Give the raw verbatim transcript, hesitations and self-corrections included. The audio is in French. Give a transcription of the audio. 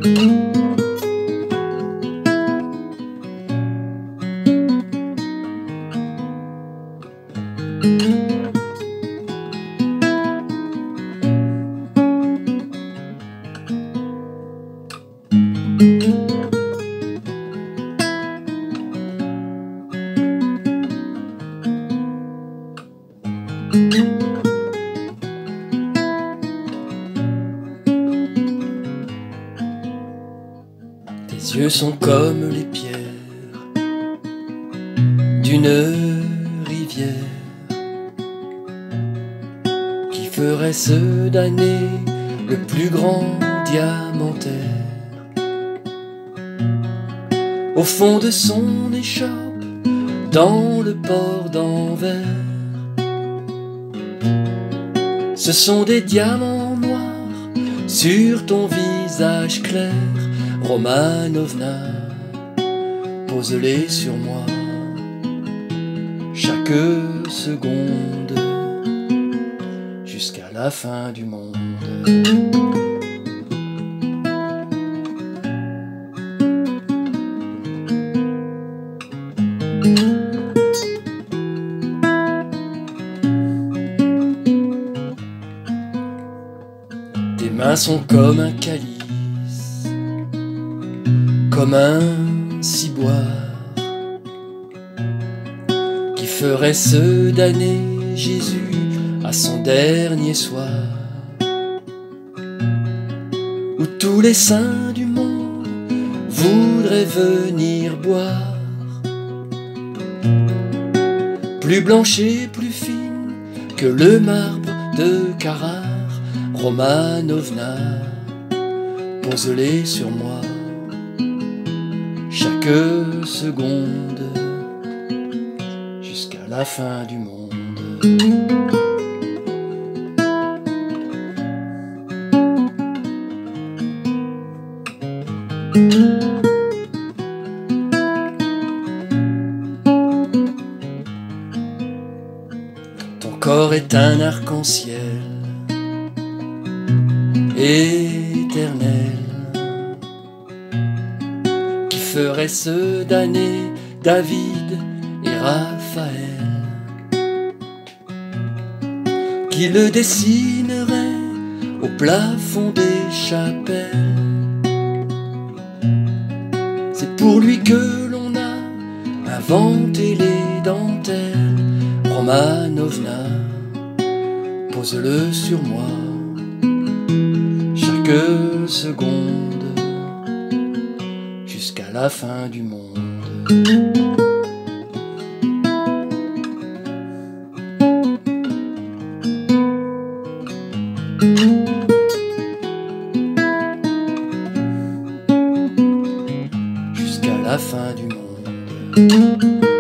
Tes yeux sont comme les pierres d'une rivière qui ferait se damner le plus grand diamantaire. Au fond de son échoppe, dans le port d'Anvers, ce sont des diamants noirs sur ton visage clair. Romanovna, pose-les sur moi chaque seconde jusqu'à la fin du monde. Tes mains sont comme un calice, comme un ciboire qui ferait se damner Jésus à son dernier soir, où tous les saints du monde voudraient venir boire, plus blanche et plus fine que le marbre de Carrare. Romanovna, pose-les sur moi chaque seconde jusqu'à la fin du monde. Ton corps est un arc-en-ciel éternel qui ferait se damner David et Raphaël, qui le dessinerait au plafond des chapelles. C'est pour lui que l'on a inventé les dentelles. Romanovna, pose-le sur moi chaque seconde jusqu'à la fin du monde. Jusqu'à la fin du monde.